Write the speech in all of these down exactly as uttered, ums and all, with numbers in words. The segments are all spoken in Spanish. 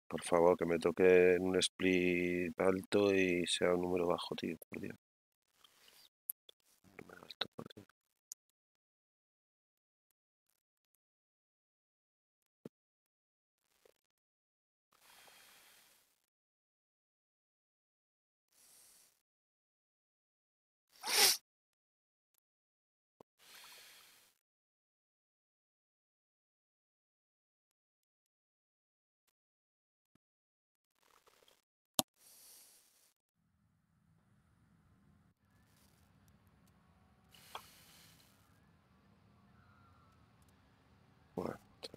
Por favor, que me toque en un split alto y sea un número bajo, tío, por Dios. Número alto, por Dios. Bueno,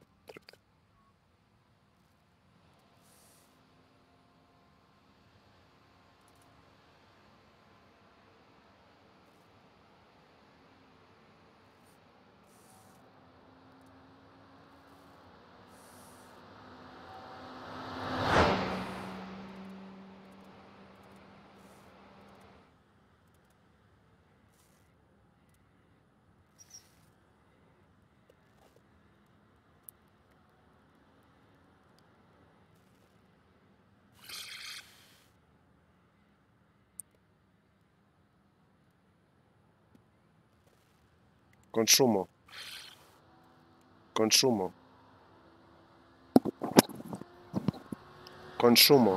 consumo. Consumo. Consumo.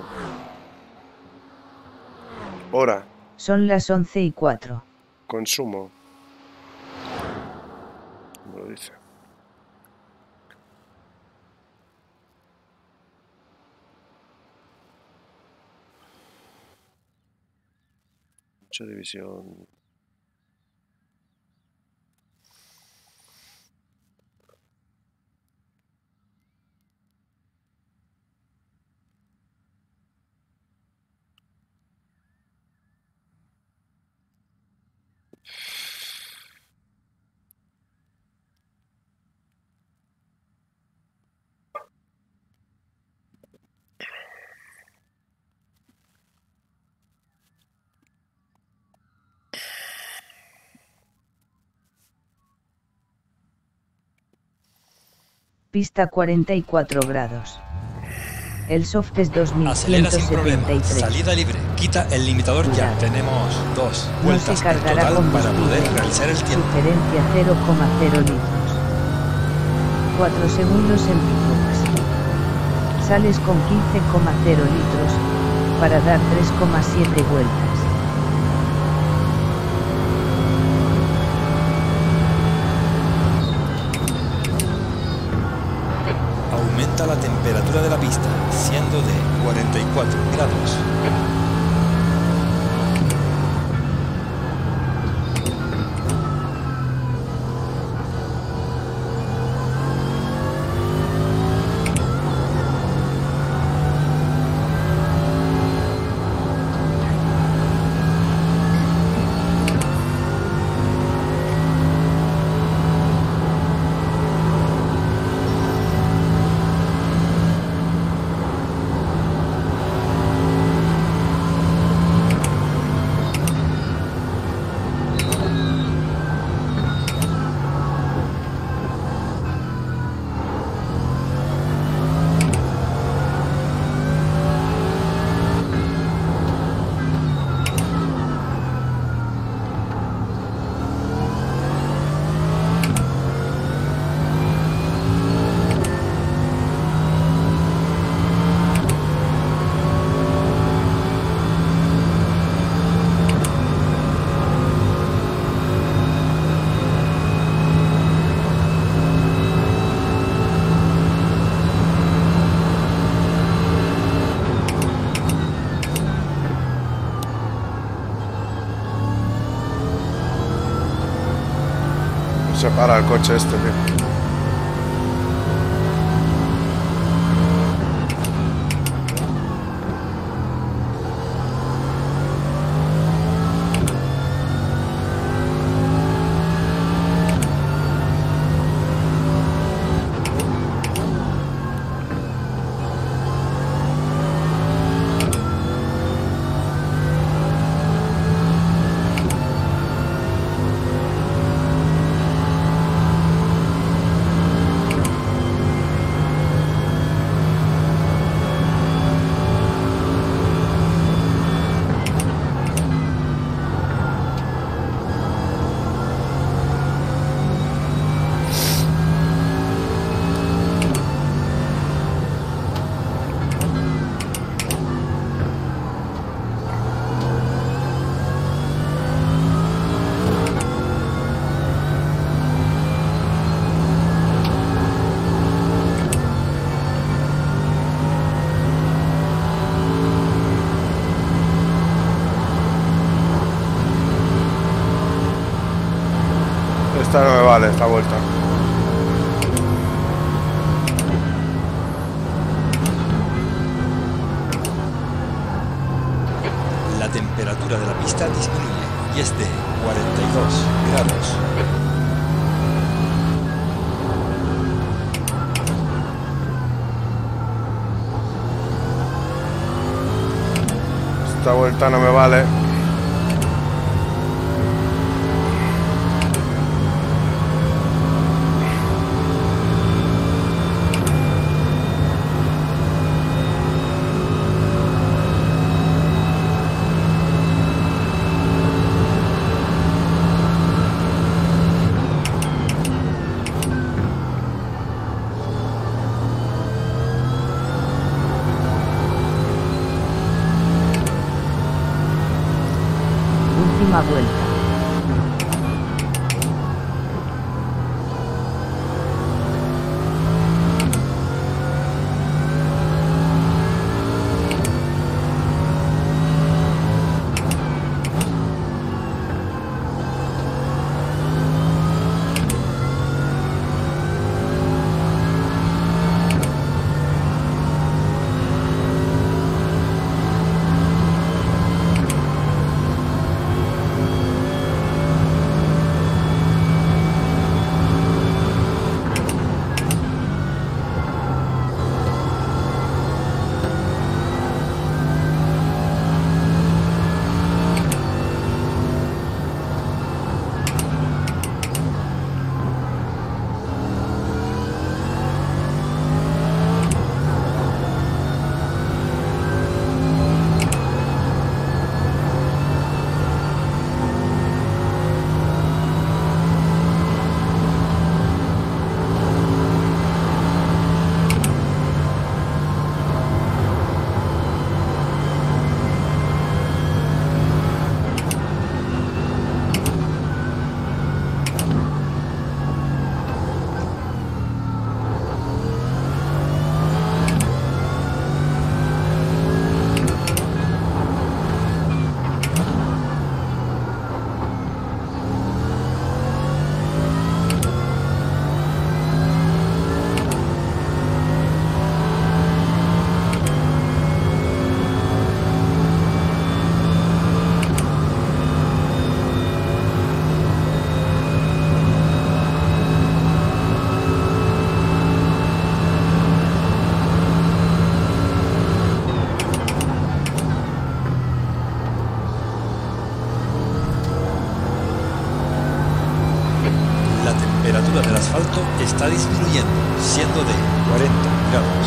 Hora. Son las once y cuatro. Consumo. Me lo dice. Mucha división. Pista cuarenta y cuatro grados. El soft es dos mil Acelera ciento sin problema. setenta y tres. Salida libre. Quita el limitador ya. Cuidado. Tenemos dos No vueltas se en cargará total para combustible. poder realizar el tiempo. Sugerencia cero coma cero litros. cuatro segundos en picos. Sales con quince coma cero litros, para dar tres coma siete vueltas. Aumenta la temperatura de la pista, siendo de cuarenta y cuatro grados. Se para el coche este, tío. temperatura de la pista disminuye y es de cuarenta y dos grados. Esta vuelta no me vale. Última vuelta. Del asfalto está disminuyendo, siendo de cuarenta grados.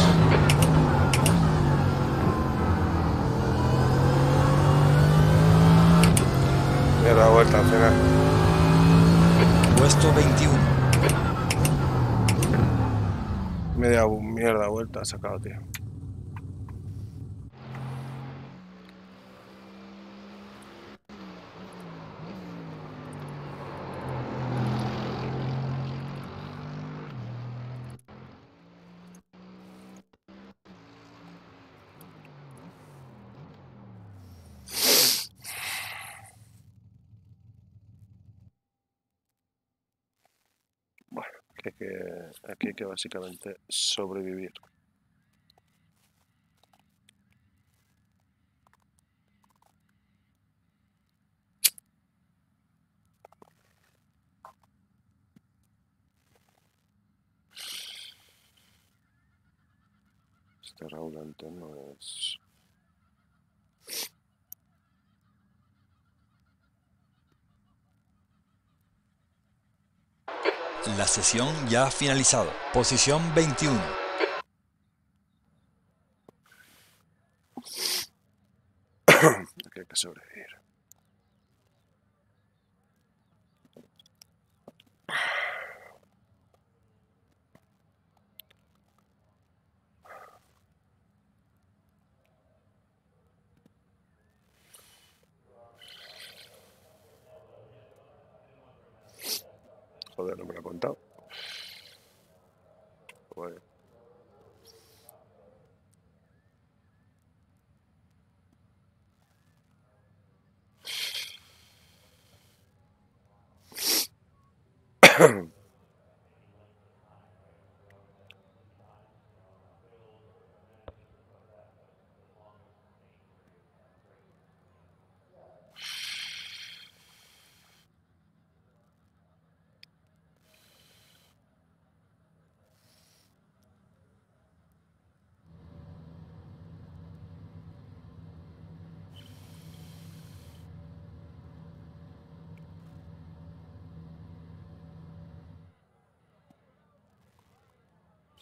Voy a dar vuelta al final. Puesto veintiuno. Media mierda vuelta ha sacado, tío. Que, que aquí hay que básicamente sobrevivir. Este Raúl antes no es... La sesión ya ha finalizado. Posición veintiuno. Aquí hay que sobrevivir. Joder, no me lo he contado. Bueno.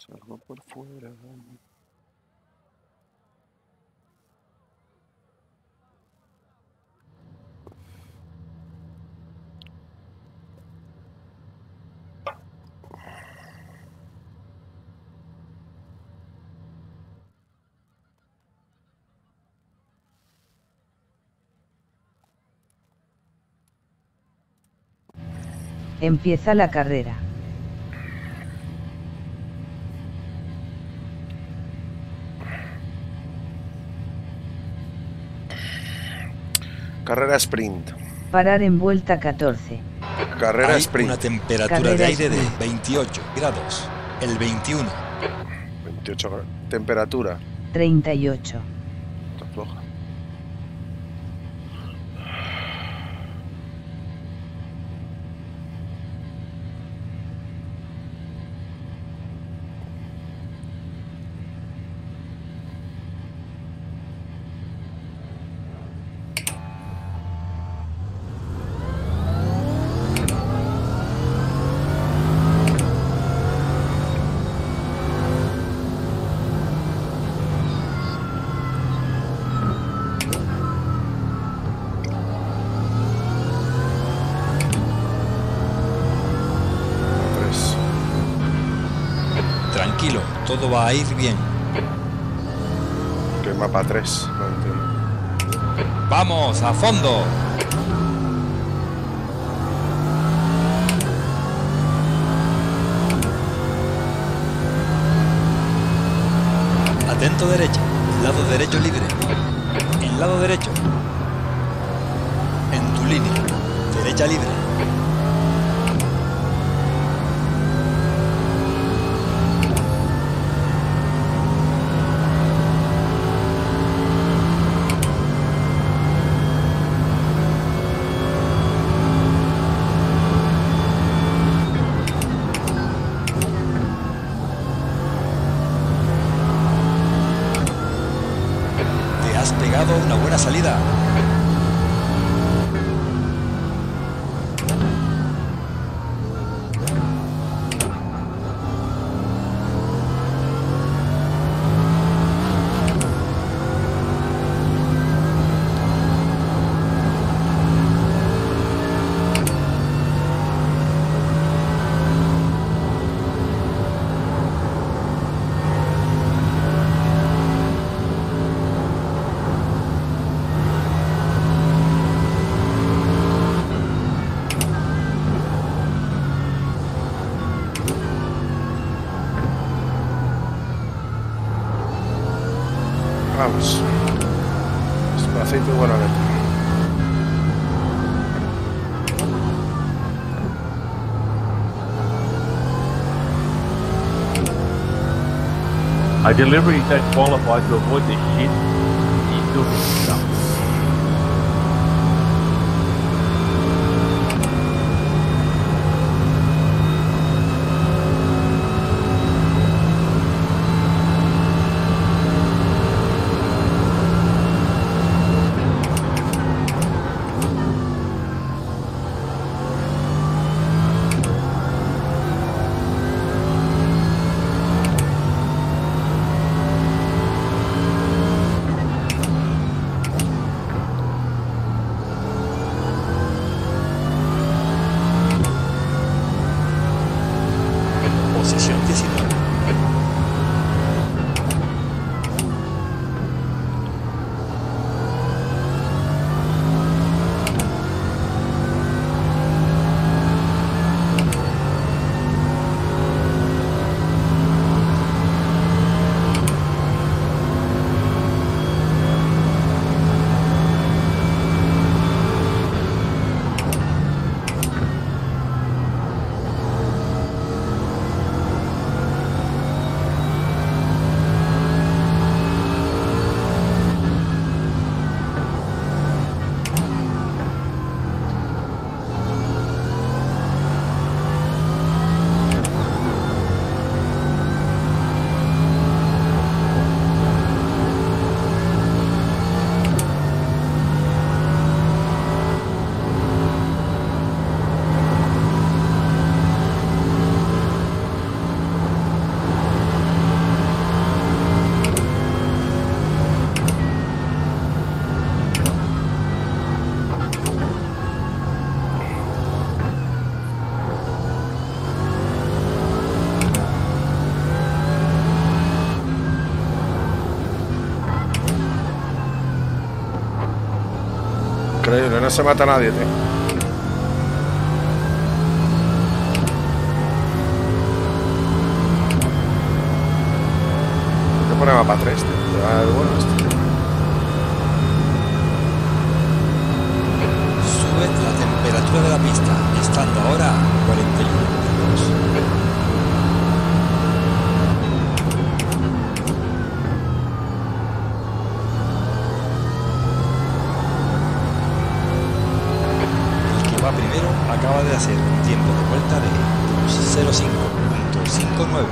Salgo por fuera. Empieza la carrera. Carrera sprint. Parar en vuelta catorce. Carrera Hay sprint. una temperatura Carrera de aire sprint. de veintiocho grados. El veintiuno. veintiocho grados. Temperatura. treinta y ocho. Está floja. Tres. Tranquilo, todo va a ir bien. ¿Qué mapa tres? No entiendo. ¡Vamos, a fondo! Atento derecha, lado derecho libre. En lado derecho. En tu línea, derecha libre. Te has pegado una buena salida. Vamos. Despacito y buena letra. I deliberately said qualify to avoid this shit. He's still getting stuff. no se mata a nadie, tío. ¿Qué pone mapa tres, tío? Ah, bueno, este, tío. Sube la temperatura de la pista, estando ahora a cuarenta y uno grados. El que va primero acaba de hacer un tiempo de vuelta de cero cinco punto cincuenta y nueve.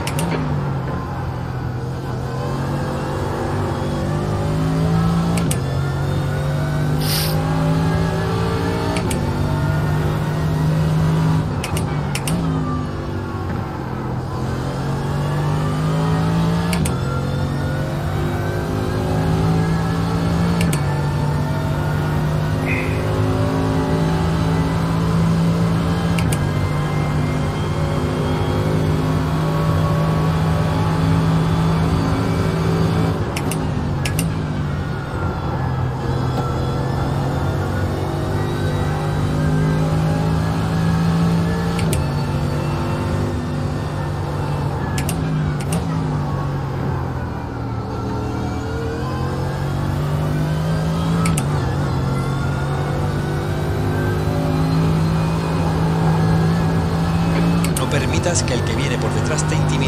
Permitas que el que viene por detrás te intimide.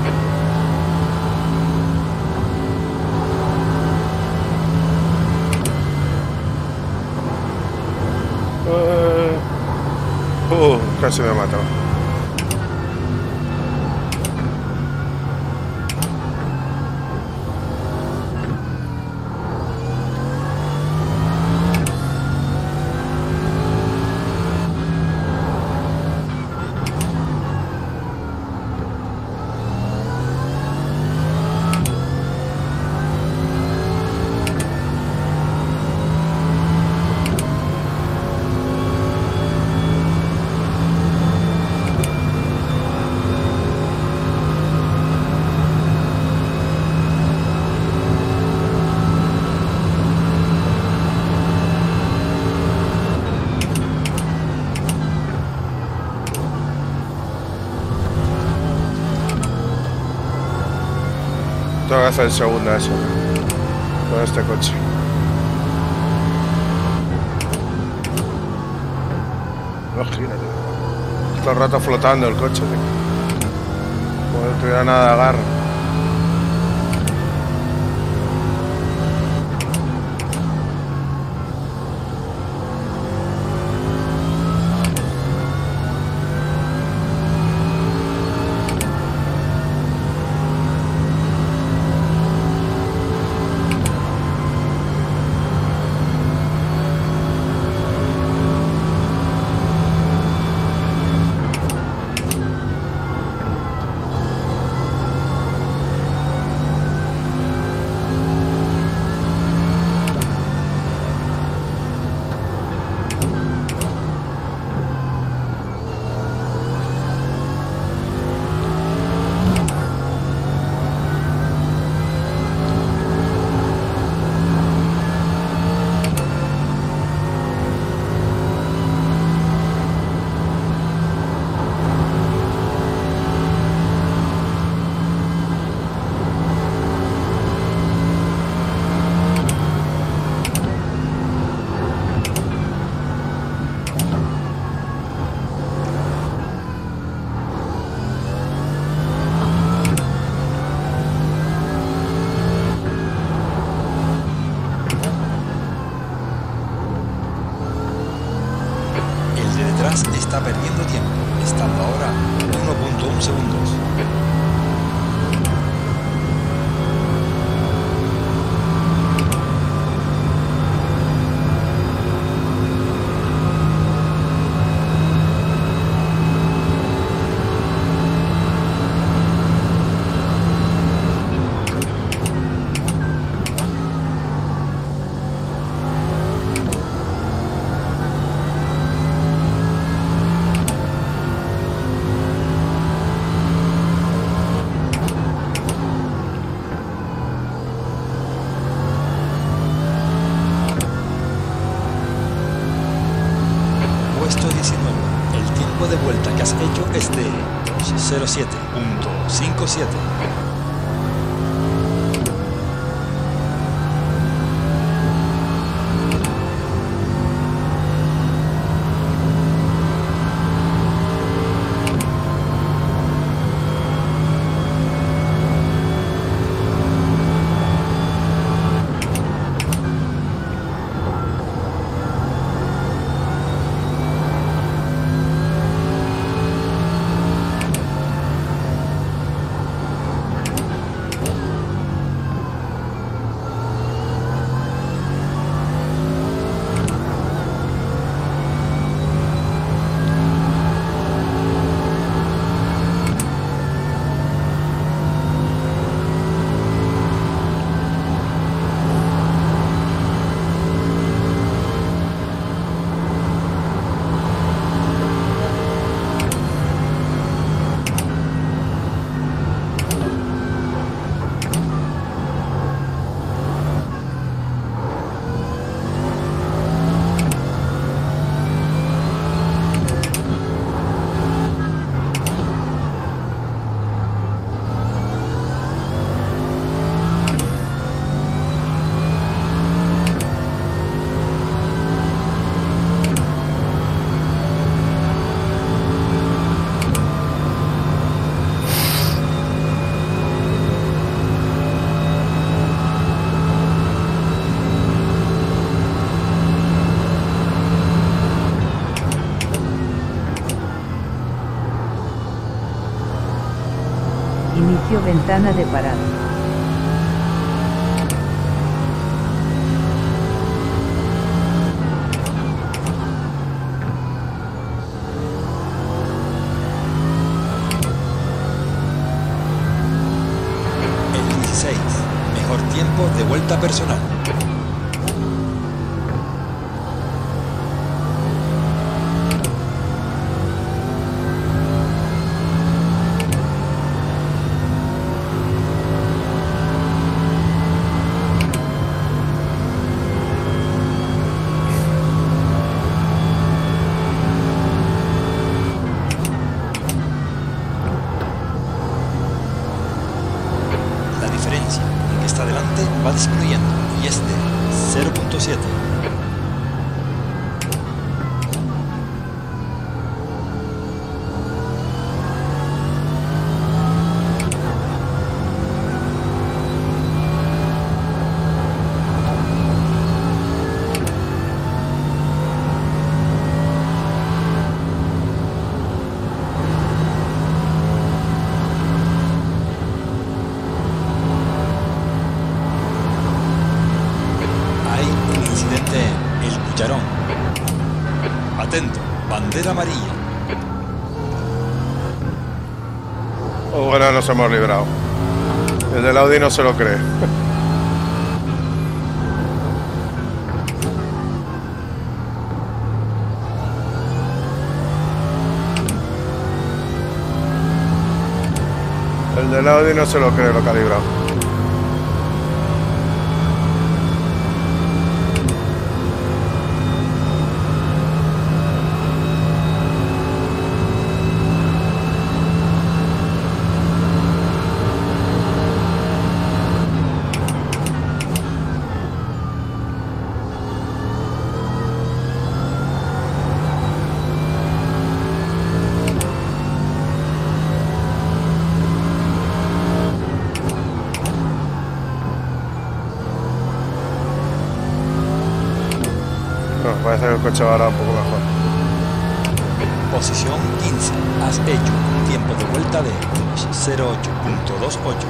Uh, uh, casi me ha matado. Tengo que hacer segunda eso con este coche. No gira, tío. Todo el rato flotando el coche, tío. Como no tuviera nada de agarre. este dos cero siete punto cincuenta y siete. Inicio ventana de parada. El dieciséis. Mejor tiempo de vuelta personal. El que está delante va disminuyendo y es de cero punto siete. El Cucharón. Atento, bandera amarilla. Oh, bueno, nos hemos librado. El del Audi no se lo cree. El del Audi no se lo cree lo que ha librado. Parece que el coche va ahora un poco mejor. Posición quince. Has hecho un tiempo de vuelta de dos cero ocho punto veintiocho.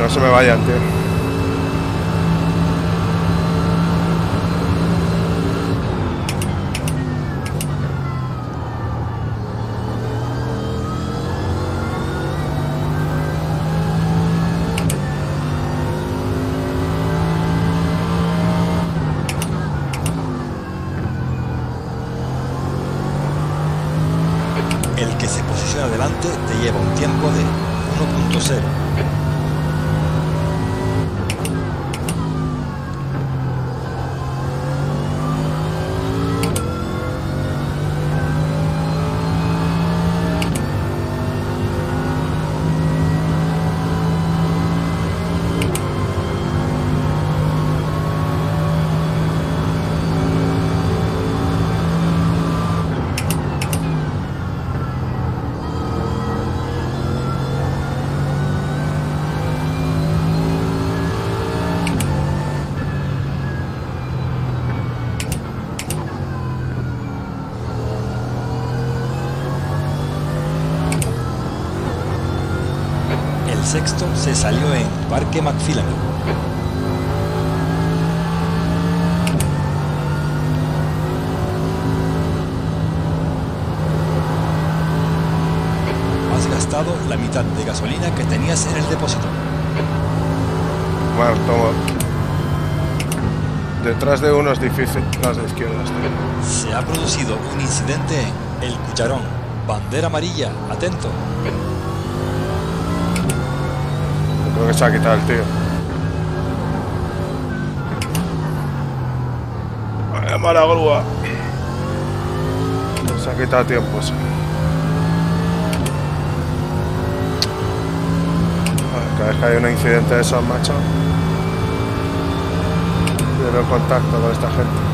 no se me vayan, tío. El que se posiciona delante te lleva un tiempo de uno punto cero. El sexto se salió en Parque McPhillamon. Has gastado la mitad de gasolina que tenías en el depósito. Bueno, toma. Detrás de uno es difícil, las de izquierdas, tío. Se ha producido un incidente en El Cucharón. Bandera amarilla, atento. Creo que se ha quitado el tío. Vaya mala grúa. Se ha quitado tiempo, sí. Cada vez que hay un incidente de esos, macho, pierdo contacto con esta gente.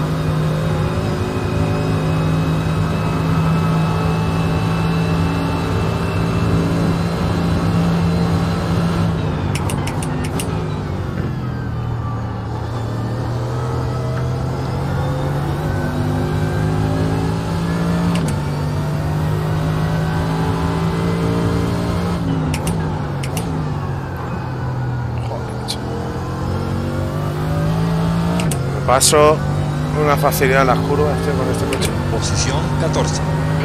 Paso una facilidad en las curvas, tío, con este coche. Posición catorce.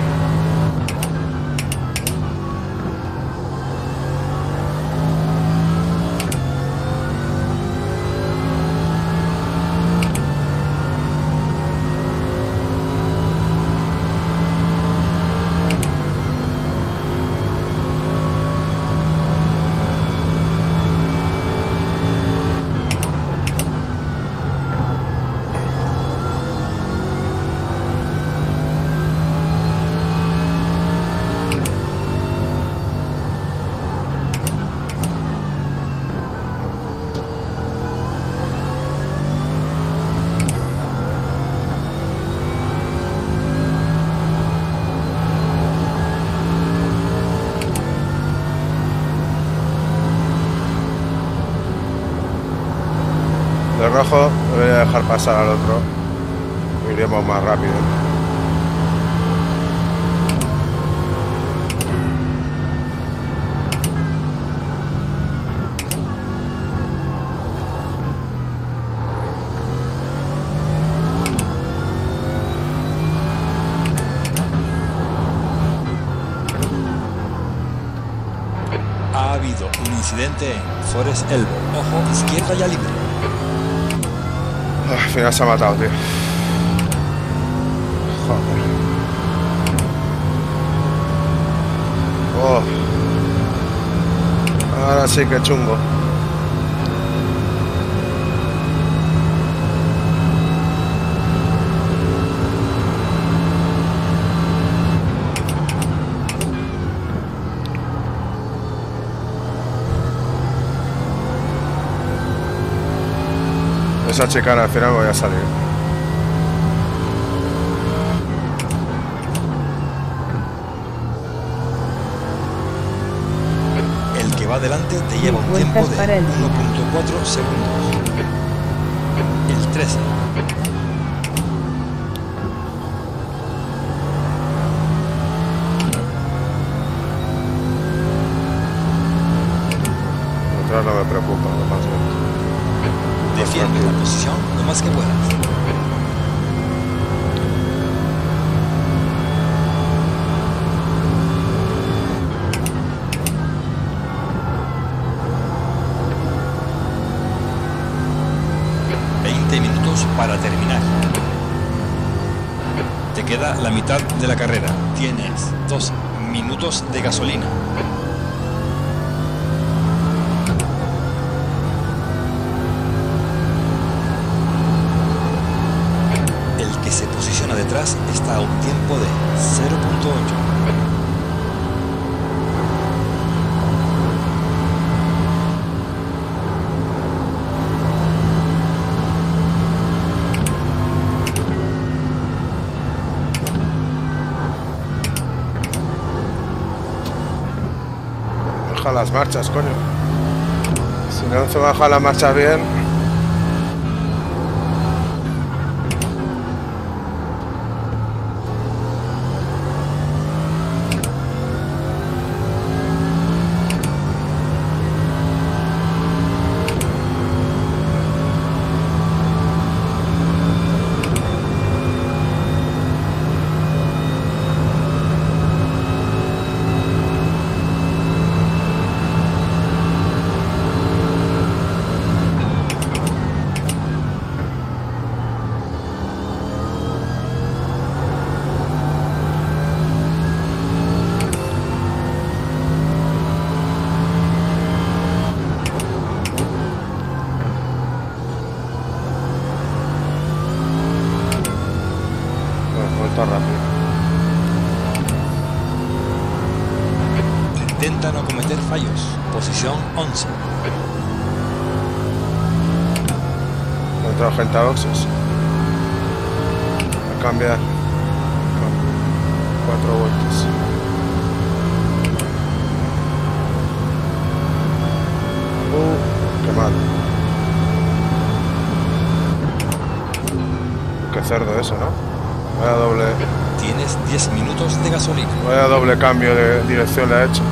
De rojo voy a dejar pasar al otro. Iremos más rápido. Ha habido un incidente en Forest Elbow. Ojo, izquierda ya libre. Al final se ha matado, tío. Joder. Oh. Ahora sí que chungo. Esa chicana al final voy a salir. El que va adelante te lleva un tiempo de uno punto cuatro segundos. El trece. carreras no me preocupa, lo más lento. Defiende la posición lo más que puedas. veinte minutos para terminar. Te queda la mitad de la carrera. Tienes dos minutos de gasolina. El que se posiciona detrás está a un tiempo de cero punto ocho. Baja las marchas, coño. Si no se baja la marcha bien. Rápido. Intenta no cometer fallos. Posición once. Entra gente a boxes. A cambiar. Cuatro vueltas. Uh, qué mal. Qué cerdo eso, ¿no? Vaya doble. Tienes diez minutos de gasolina. Vaya doble cambio de dirección le ha hecho.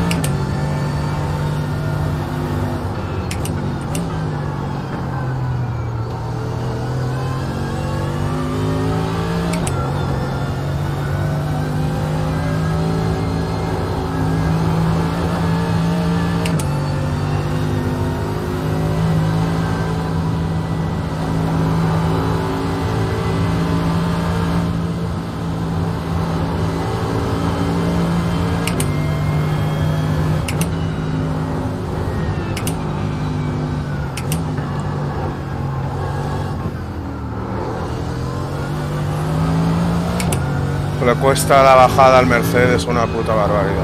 Le cuesta la bajada al Mercedes una puta barbaridad.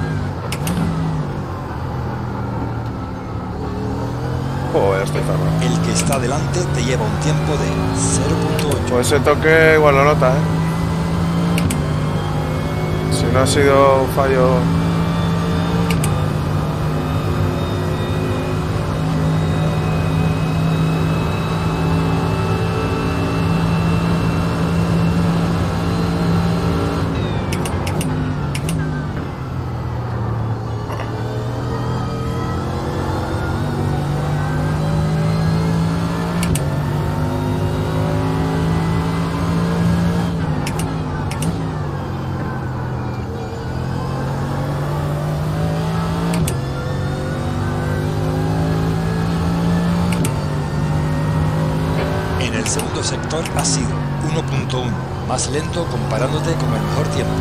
Joder, estoy cerrado. El que está delante te lleva un tiempo de cero punto ocho. Pues ese toque igual lo nota, ¿eh? Si no ha sido fallo. El segundo sector ha sido uno punto uno, más lento comparándote con el mejor tiempo.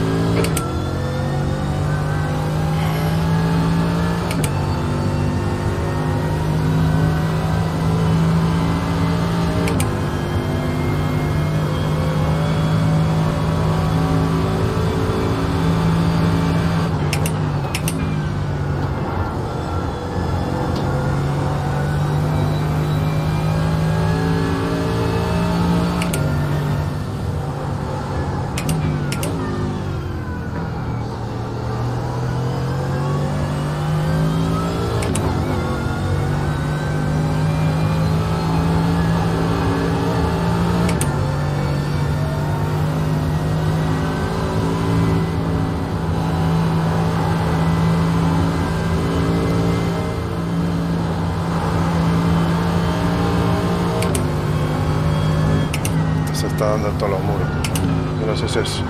está dando en todos los muros. Yo no sé si es...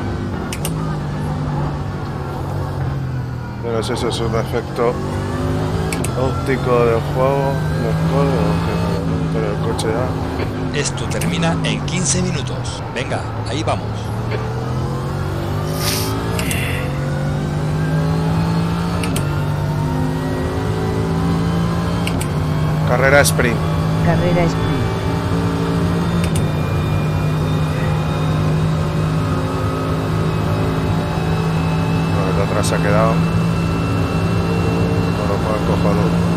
Yo no sé si es un efecto óptico del juego, mejor, o que pero el coche ya... Esto termina en quince minutos. Venga, ahí vamos. Carrera sprint. Carrera sprint. Bueno, el de atrás se ha quedado. Con lo cual cojonudo.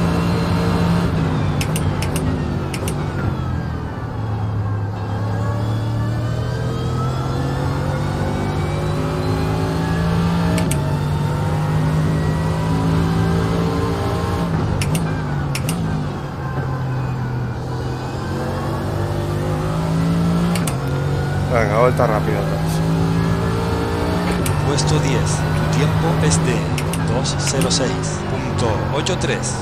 Venga, vuelta rápida otra vez. Puesto diez. Tu tiempo es de dos cero seis punto ochenta y tres.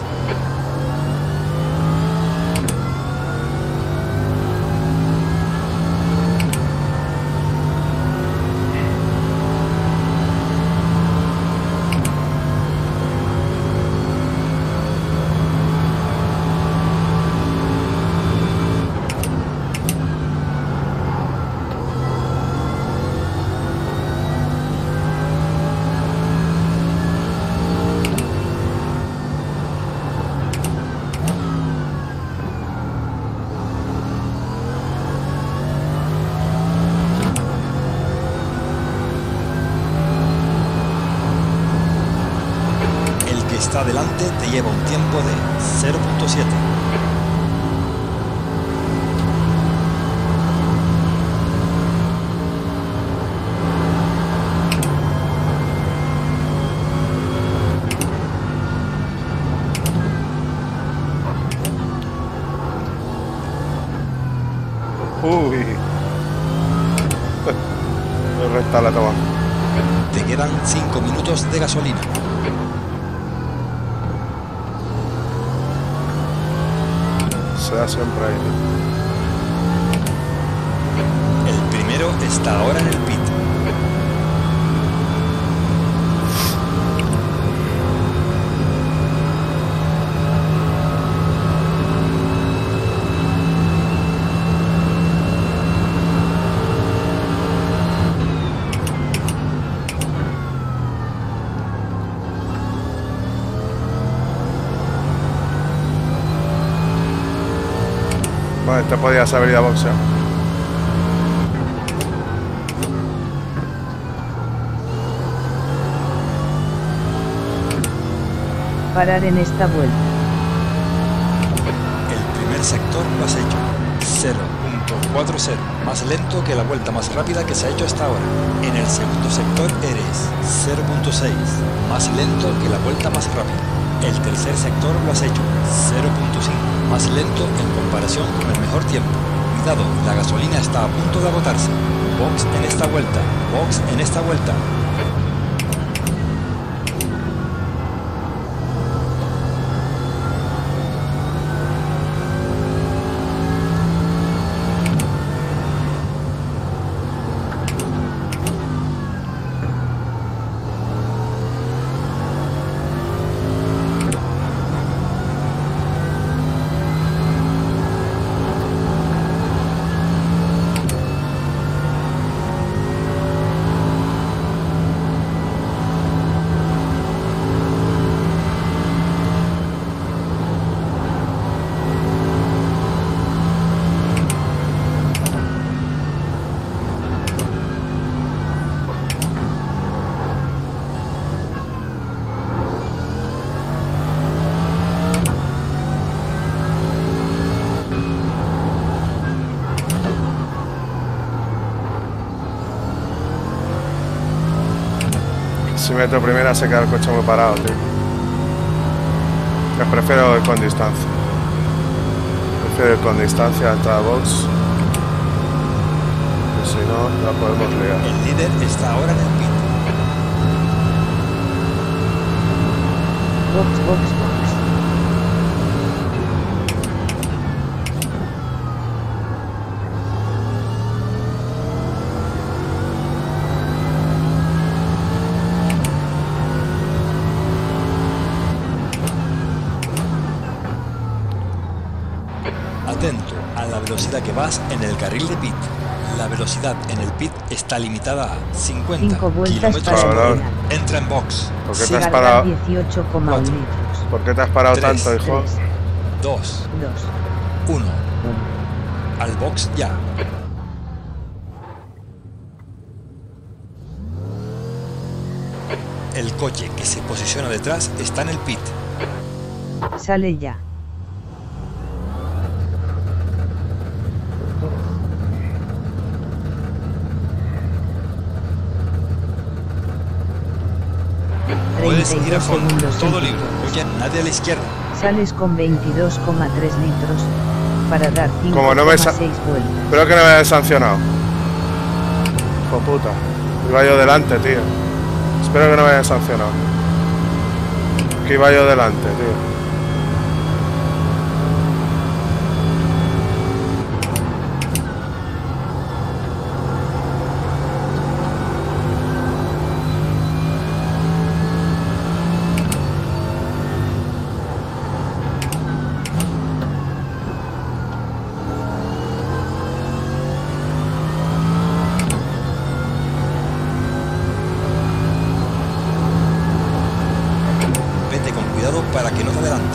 Está adelante te lleva un tiempo de cero punto siete. Uy. Recta la toma. Te quedan cinco minutos de gasolina. Se da siempre ahí. El primero está ahora en el pit. Bueno, te podías haber ido a boxeo. Parar en esta vuelta. El primer sector lo has hecho. cero punto cuarenta, más lento que la vuelta más rápida que se ha hecho hasta ahora. En el segundo sector eres cero punto seis, más lento que la vuelta más rápida. El tercer sector lo has hecho cero punto cinco, más lento en comparación con el mejor tiempo. Cuidado, la gasolina está a punto de agotarse. Box en esta vuelta, box en esta vuelta. Si meto primera se queda el coche muy parado, tío. Yo prefiero ir con distancia. Prefiero ir con distancia hasta box. Que si no, la podemos liar. El líder está ahora en el pit. Box, box, box. atento a la velocidad que vas en el carril de pit. La velocidad en el pit está limitada a cincuenta cinco vueltas kilómetros para por hora. el final. Entra en box. ¿Por qué te has Cargar parado? dieciocho coma uno litros. ¿Por qué te has parado Tres. tanto, hijo? tres, dos, dos, uno. uno. Al box ya. El coche que se posiciona detrás está en el pit. Sale ya. Puedes ir a fondo, segundos todo en libre. pit. Oye, nadie a la izquierda. Sales con veintidós coma tres litros para dar cinco Como no coma me sa- seis vueltas. Espero que no me hayan sancionado. Hijo puta. Iba yo delante, tío. Espero que no me hayan sancionado. Que iba yo delante, tío. Vete con cuidado para que no te adelante.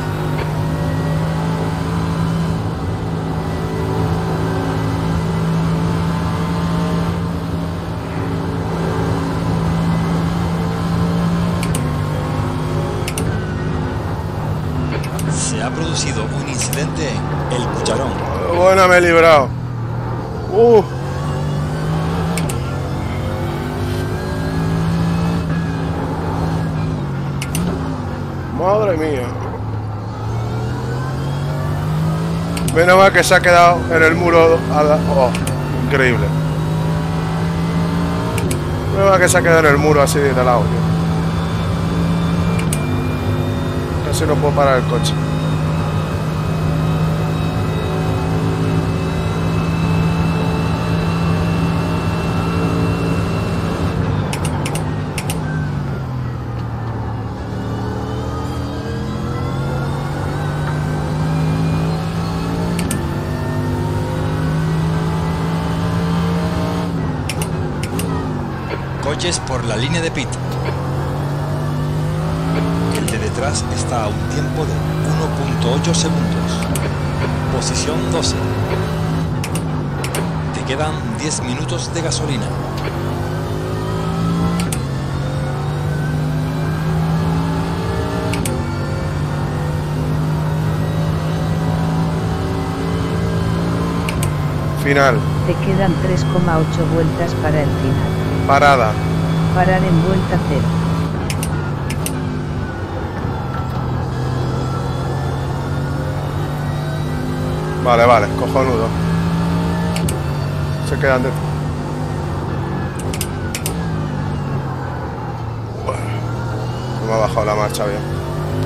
Se ha producido un incidente en el Cucharón. Buena, me he librado. Uh. Madre mía. Menos mal que se ha quedado en el muro. a la- Oh, increíble. Menos mal que se ha quedado en el muro así de lado, tío. Casi no puedo parar el coche. Coches por la línea de pit. El de detrás está a un tiempo de uno punto ocho segundos. Posición doce. Te quedan diez minutos de gasolina. Final. Te quedan tres coma ocho vueltas para el final. Parada. Parar en vuelta cero. Vale, vale, cojonudo. Se quedan de... Bueno, no me ha bajado la marcha bien.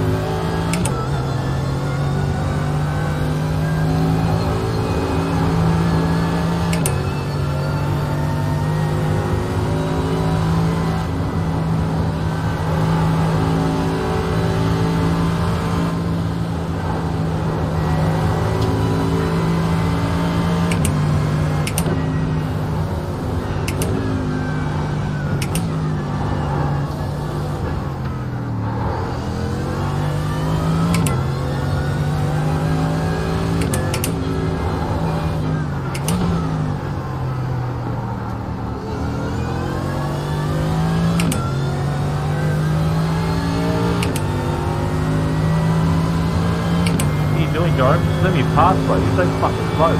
Doing, Jarvis? Just let me pass, bro. You're so fucking close.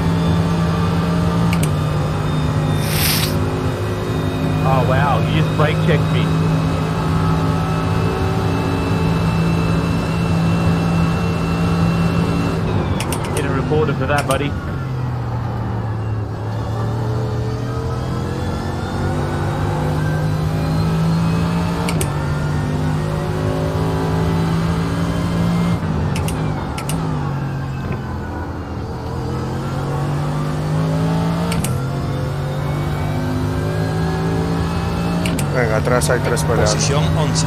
Oh wow, you just brake checked me. Getting reported for that, buddy. Venga, atrás hay tres peleando. Posición once.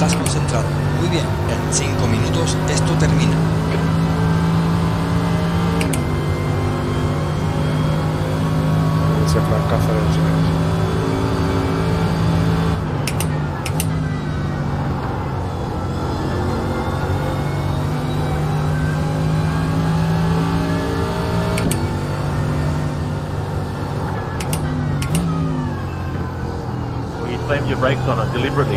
estás concentrado. Muy bien, en cinco minutos esto termina. Ese fracaso del silencio. Slam your brakes on it deliberately.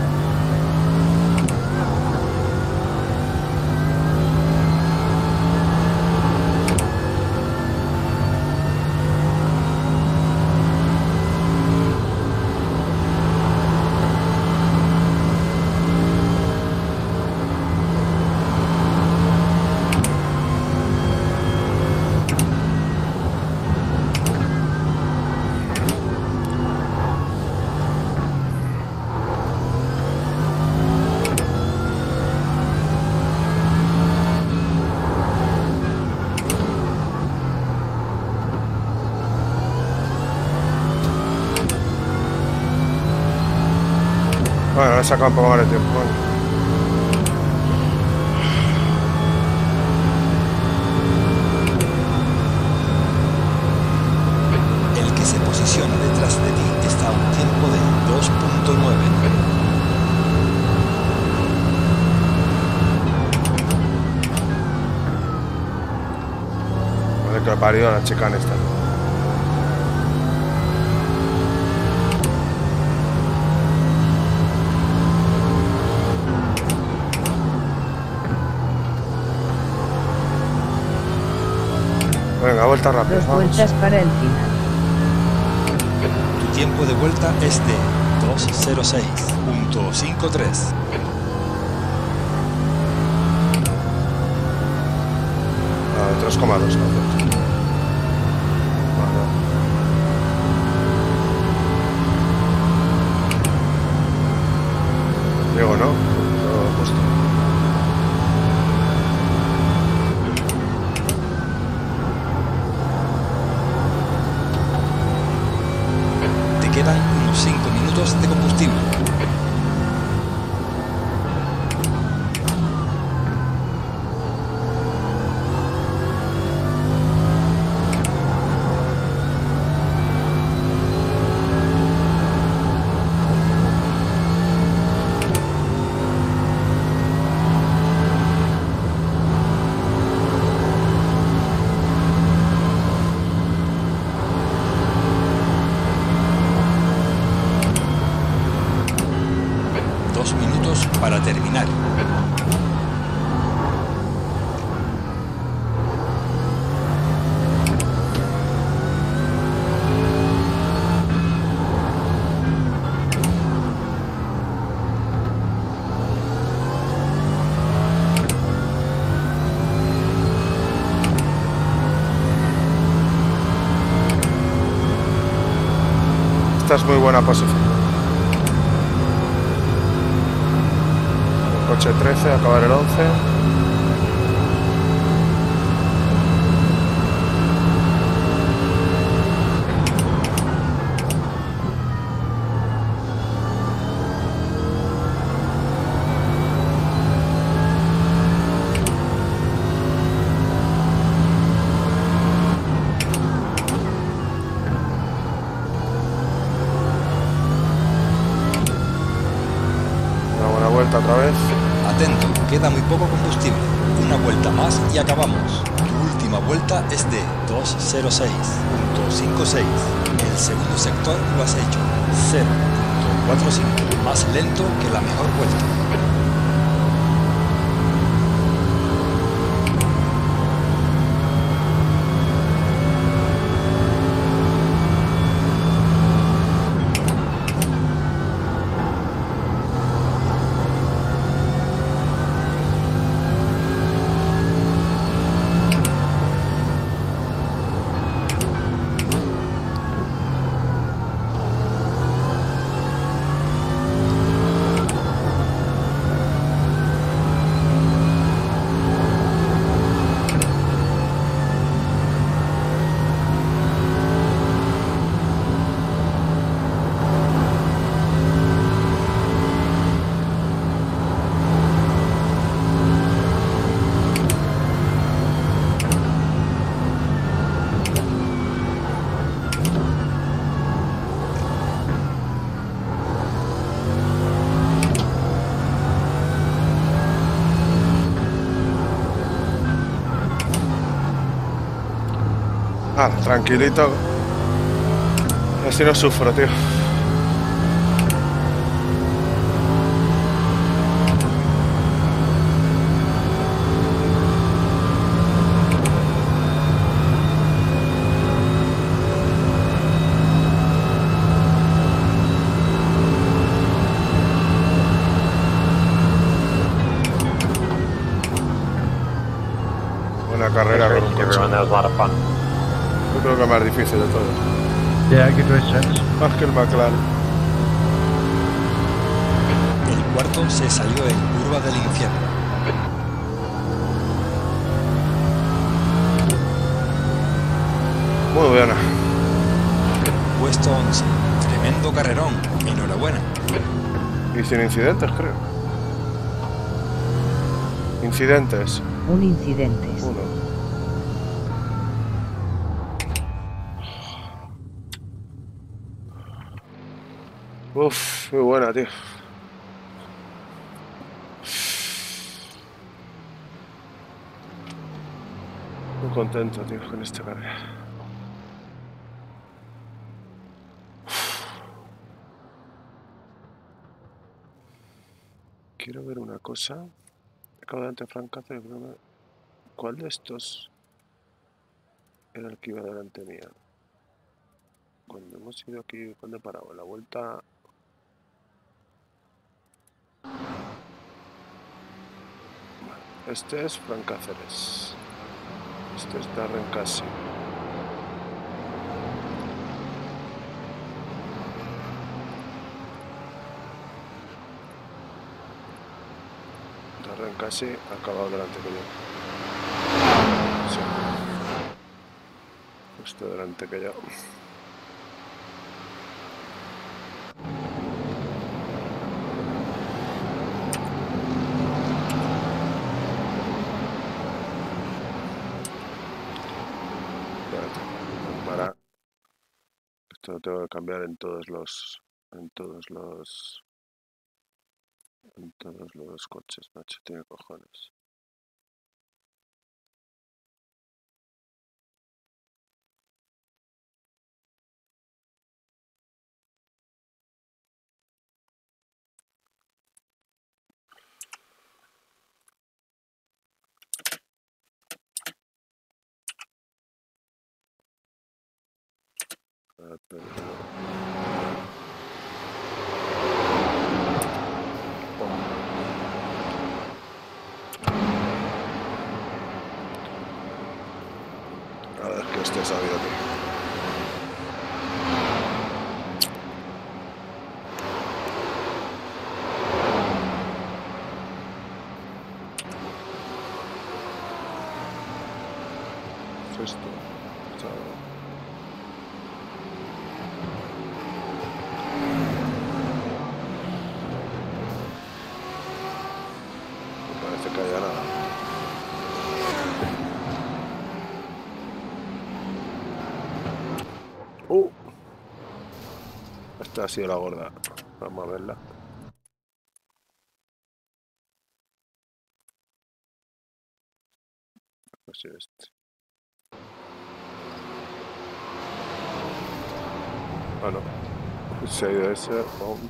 Bueno, le he sacado un poco más de tiempo. Bueno. El que se posiciona detrás de ti está a un tiempo de dos punto nueve. Joder, que lo parió la chica en esta. Venga, vuelta rápida. Dos vamos. vueltas para el final. Tu tiempo de vuelta es de dos cero seis punto cincuenta y tres. Ah, tres coma dos. Digo, ¿no? Todo justo. Te quedan unos cinco minutos de combustible. Dos minutos para terminar. Esta es muy buena posición. Coche trece, acabar el once. Una buena vuelta otra vez. Atento, queda muy poco combustible. Una vuelta más y acabamos. Tu última vuelta es de dos cero seis punto cincuenta y seis. El segundo sector lo has hecho cero punto cuarenta y cinco, más lento que la mejor vuelta. Ah, tranquilito. Así no sufro, tío. Buena carrera con un coche. Everyone, that was a lot of fun. Yo creo que es más difícil de todo. Yeah, good race, gents. Más que el McLaren. El cuarto se salió en curva del infierno. Muy buena. Puesto once. Tremendo carrerón. Enhorabuena. Y sin incidentes, creo. Incidentes. Un incidente. Uno. Uf, muy buena, tío. Muy contento, tío, con esta carrera. Quiero ver una cosa. Acabo delante de Frank Cáceres, pero no- ¿cuál de estos era el que iba delante mía? Cuando hemos ido aquí, ¿cuándo he parado? La vuelta. Este es Frank Cáceres. Este es Darren Casi. Darren Casi ha acabado delante que yo. Sí. Justo delante que yo. Para esto lo tengo que cambiar en todos los en todos los en todos los coches, macho, tiene cojones. Ah, pero no. A ver, que este sabio, tío. Esto, chao. No parece que haya nada. Uh. Esta ha sido la gorda. Vamos a verla. Así es este. Ah, no. Se ha ido ese. Pum.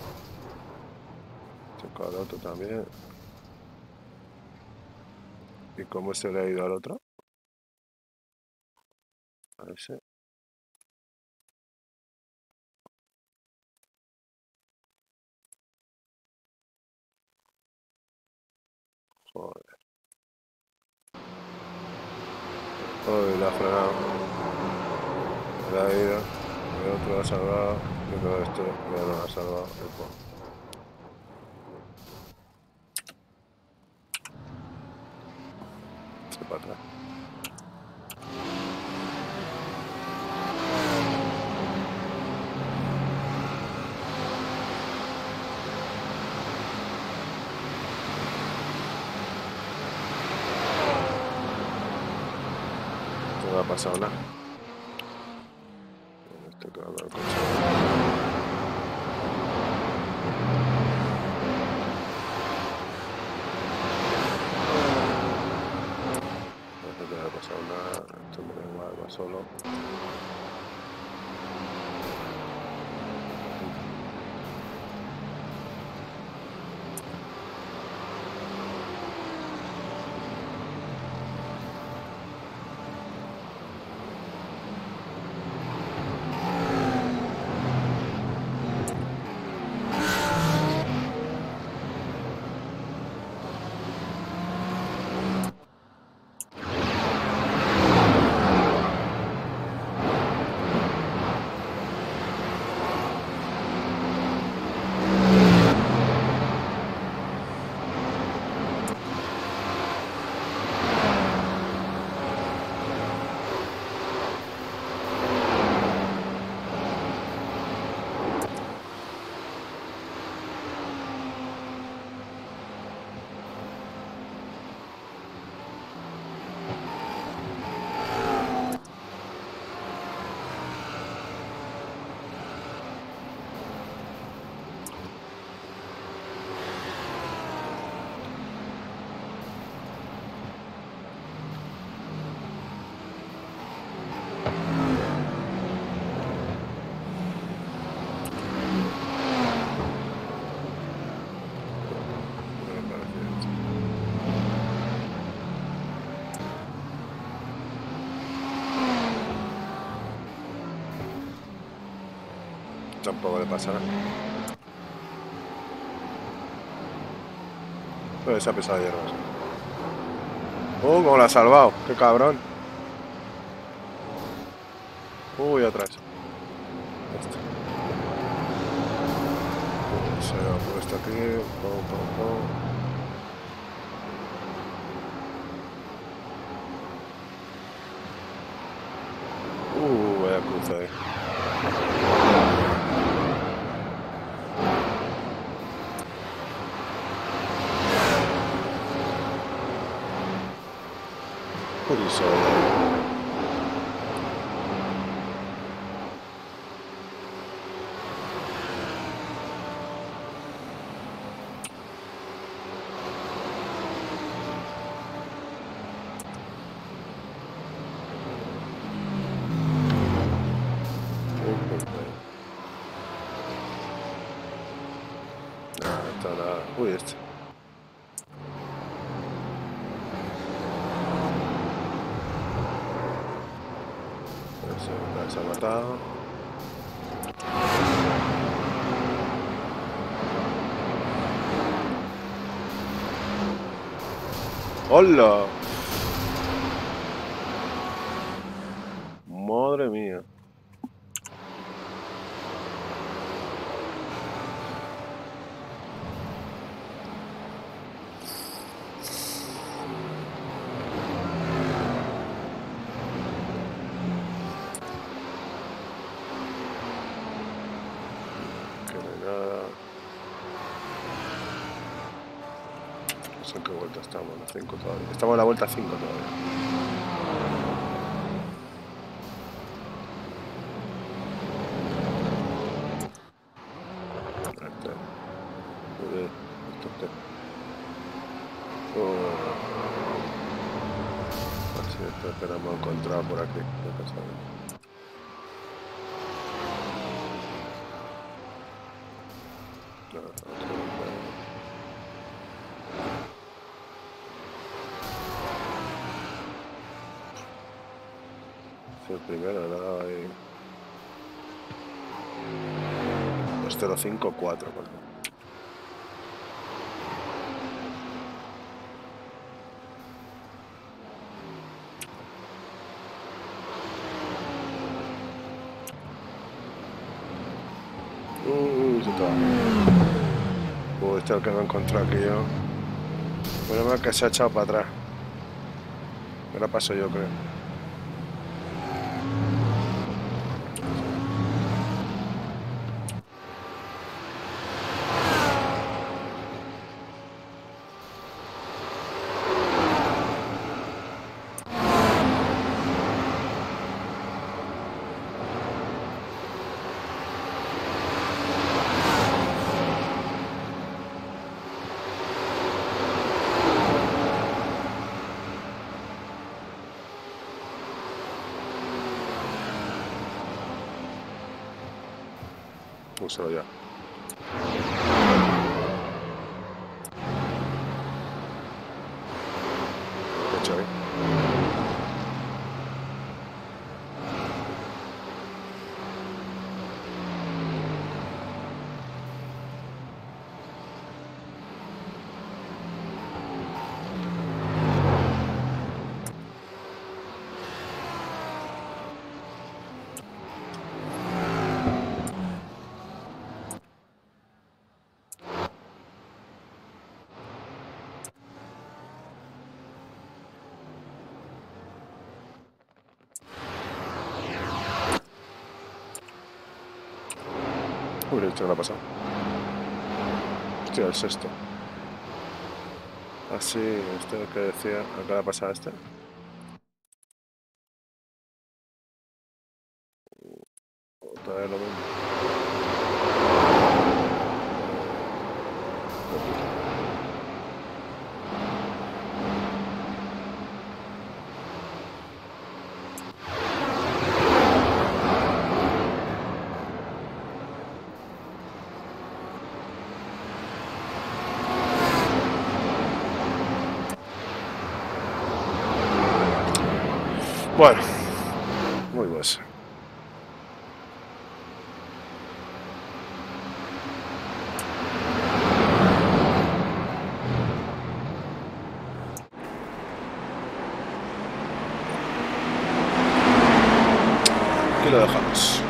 Toca al otro también. ¿Y cómo se le ha ido al otro? A ese. Joder. Uy, la ha frenado. Le ha ido. El otro lo ha salvado. Y todo esto ya no lo ha salvado. Y pum. Se para atrás. No ha pasado nada. Este que va con el coche. No sé qué le ha pasado. pasado nada, esto me da igual, va solo. Tampoco le pasa nada. Pero esa pesada hierba. ¡Oh, cómo la ha salvado! ¡Qué cabrón! Uy, atrás. Este. Se ha puesto aquí. Pum, pum, pum. Uh, vaya cruce ahí. Curioso. Nada, está nada. Uy, este. Se ha matado. ¡Hola! Madre mía. No sé en qué vuelta estamos, en la cinco todavía. Estamos en la vuelta cinco todavía. Este. Muy bien. Esto qué. Oh. Así esto que no hemos encontrado por aquí. ¿Qué pasa? No, no, no. El primero era ahí. dos cero cinco cuatro, por ejemplo. Uy, se está. Uy, este es el que me he encontrado aquí yo. Bueno, más que se ha echado para atrás. Ahora paso yo, creo. Úsalo ya. Hecho ahí. Uy, esto no ha pasado. Hostia, el sexto. Así, este que decía, acá la pasada este. Otra vez lo mismo. Bueno, muy pues. Aquí lo dejamos.